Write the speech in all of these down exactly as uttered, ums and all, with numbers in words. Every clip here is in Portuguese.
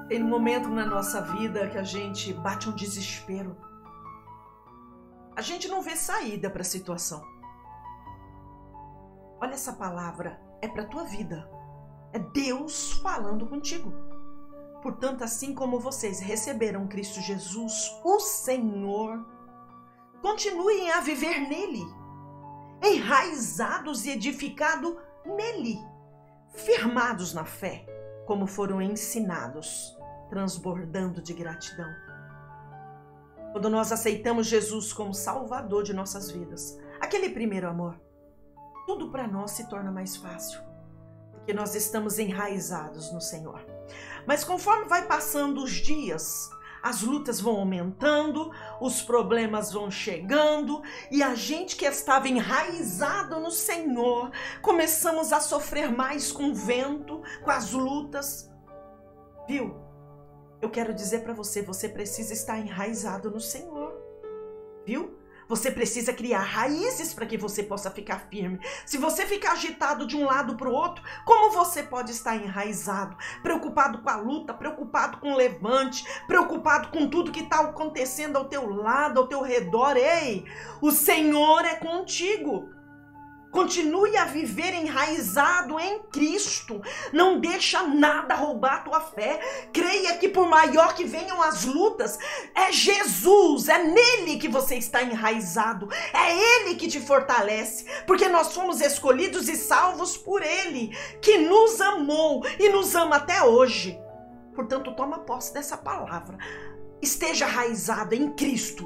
Tem um momento na nossa vida que a gente bate um desespero. A gente não vê saída para a situação. Olha, essa palavra é para a tua vida. É Deus falando contigo. Portanto, assim como vocês receberam Cristo Jesus, o Senhor, continuem a viver nele, enraizados e edificados nele, firmados na fé, como foram ensinados, transbordando de gratidão. Quando nós aceitamos Jesus como Salvador de nossas vidas, aquele primeiro amor, tudo para nós se torna mais fácil, porque nós estamos enraizados no Senhor. Mas conforme vai passando os dias, as lutas vão aumentando, os problemas vão chegando, e a gente que estava enraizado no Senhor, começamos a sofrer mais com o vento, com as lutas. Viu? Eu quero dizer para você, você precisa estar enraizado no Senhor. Viu? Você precisa criar raízes para que você possa ficar firme. Se você ficar agitado de um lado para o outro, como você pode estar enraizado? Preocupado com a luta, preocupado com o levante, preocupado com tudo que está acontecendo ao teu lado, ao teu redor. Ei, o Senhor é contigo. Continue a viver enraizado em Cristo. Não deixa nada roubar a tua fé. Creia que por maior que venham as lutas, é Jesus, é nele que você está enraizado. É ele que te fortalece, porque nós fomos escolhidos e salvos por ele, que nos amou e nos ama até hoje. Portanto, toma posse dessa palavra. Esteja enraizado em Cristo,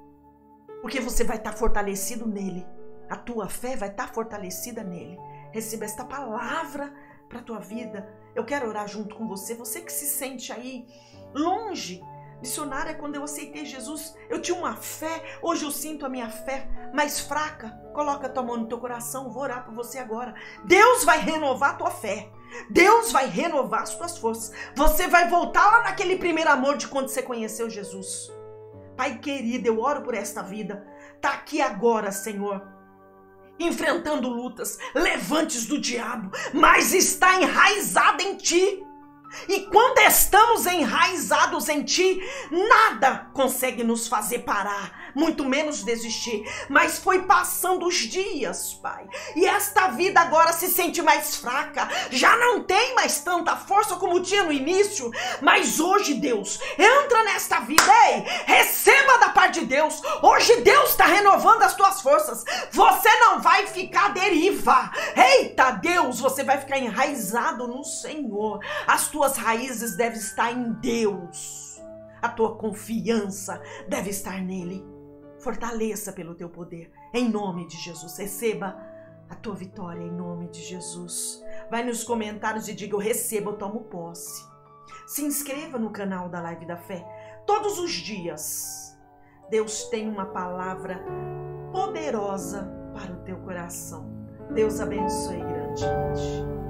porque você vai estar fortalecido nele. A tua fé vai estar fortalecida nele. Receba esta palavra para a tua vida. Eu quero orar junto com você. Você que se sente aí longe. Missionária, quando eu aceitei Jesus, eu tinha uma fé. Hoje eu sinto a minha fé mais fraca. Coloca a tua mão no teu coração. Vou orar por você agora. Deus vai renovar a tua fé. Deus vai renovar as tuas forças. Você vai voltar lá naquele primeiro amor de quando você conheceu Jesus. Pai querido, eu oro por esta vida. Está aqui agora, Senhor, enfrentando lutas, levantes do diabo, mas está enraizada em ti. E quando estamos enraizados em ti, nada consegue nos fazer parar, muito menos desistir. Mas foi passando os dias, Pai, e esta vida agora se sente mais fraca, já não tem mais tanta força como tinha no início. Mas hoje, Deus, entra nesta vida, ei, receba da parte de Deus. Hoje Deus está renovando as tuas forças. Você não vai ficar à deriva. Eita, Deus, você vai ficar enraizado no Senhor. As tuas Tuas raízes devem estar em Deus. A tua confiança deve estar nele. Fortaleça pelo teu poder. Em nome de Jesus. Receba a tua vitória em nome de Jesus. Vai nos comentários e diga: eu recebo, eu tomo posse. Se inscreva no canal da Live da Fé. Todos os dias, Deus tem uma palavra poderosa para o teu coração. Deus abençoe grandemente.